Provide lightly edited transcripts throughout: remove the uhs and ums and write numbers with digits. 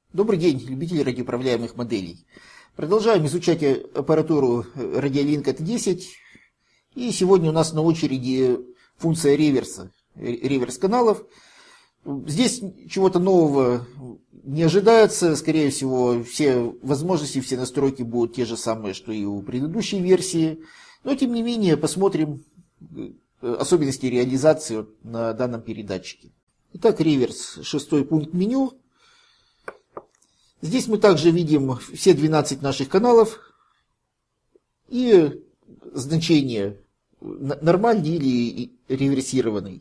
Добрый день, любители радиоуправляемых моделей. Продолжаем изучать аппаратуру Radiolink AT10. И сегодня у нас на очереди функция реверса, реверс каналов. Здесь чего-то нового не ожидается. Скорее всего, все возможности, все настройки будут те же самые, что и у предыдущей версии. Но, тем не менее, посмотрим особенности реализации на данном передатчике. Итак, реверс, 6-й пункт меню. Здесь мы также видим все 12 наших каналов и значение нормальный или реверсированный.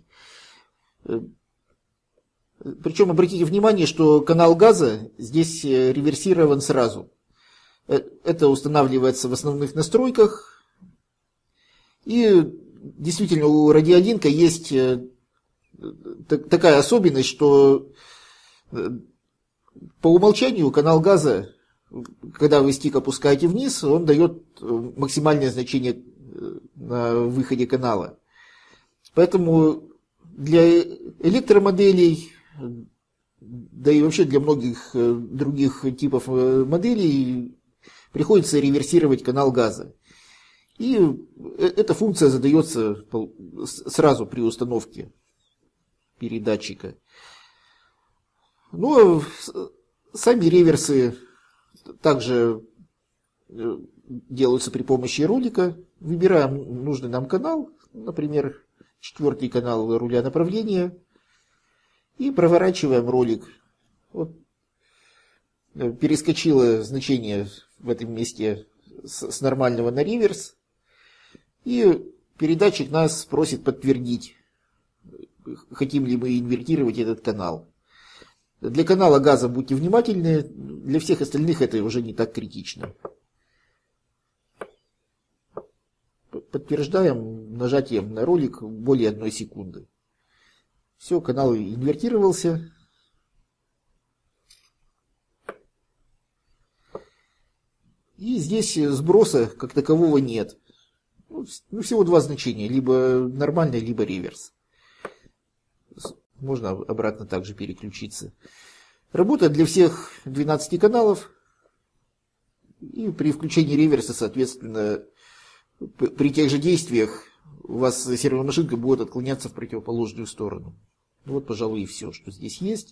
Причем обратите внимание, что канал газа здесь реверсирован сразу. Это устанавливается в основных настройках. И действительно у Radiolink есть такая особенность, что по умолчанию канал газа, когда вы стик опускаете вниз, он дает максимальное значение на выходе канала. Поэтому для электромоделей, да и вообще для многих других типов моделей приходится реверсировать канал газа. И эта функция задается сразу при установке передатчика. Ну, сами реверсы также делаются при помощи ролика. Выбираем нужный нам канал, например, 4-й канал руля направления, и проворачиваем ролик. Вот. Перескочило значение в этом месте с нормального на реверс, и передатчик нас просит подтвердить, хотим ли мы инвертировать этот канал. Для канала газа будьте внимательны, для всех остальных это уже не так критично. Подтверждаем нажатием на ролик более 1 секунды. Все, канал инвертировался. И здесь сброса как такового нет. Ну, всего 2 значения, либо нормальный, либо реверс. Можно обратно также переключиться. Работает для всех 12 каналов. И при включении реверса, соответственно, при тех же действиях у вас сервомашинка будет отклоняться в противоположную сторону. Вот, пожалуй, и все, что здесь есть.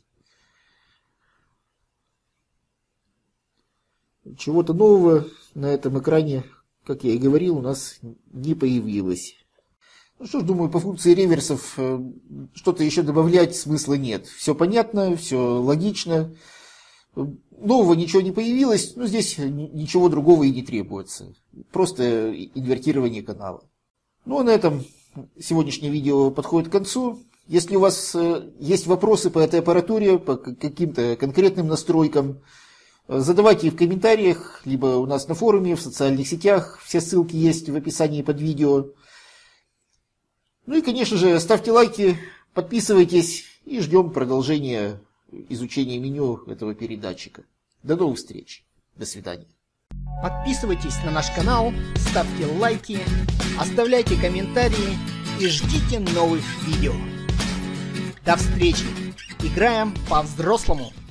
Чего-то нового на этом экране, как я и говорил, у нас не появилось. Ну что ж, думаю, по функции реверсов что-то еще добавлять смысла нет. Все понятно, все логично. Нового ничего не появилось, но здесь ничего другого и не требуется. Просто инвертирование канала. Ну а на этом сегодняшнее видео подходит к концу. Если у вас есть вопросы по этой аппаратуре, по каким-то конкретным настройкам, задавайте их в комментариях, либо у нас на форуме, в социальных сетях. Все ссылки есть в описании под видео. Ну и, конечно же, ставьте лайки, подписывайтесь и ждем продолжения изучения меню этого передатчика. До новых встреч. До свидания. Подписывайтесь на наш канал, ставьте лайки, оставляйте комментарии и ждите новых видео. До встречи. Играем по-взрослому.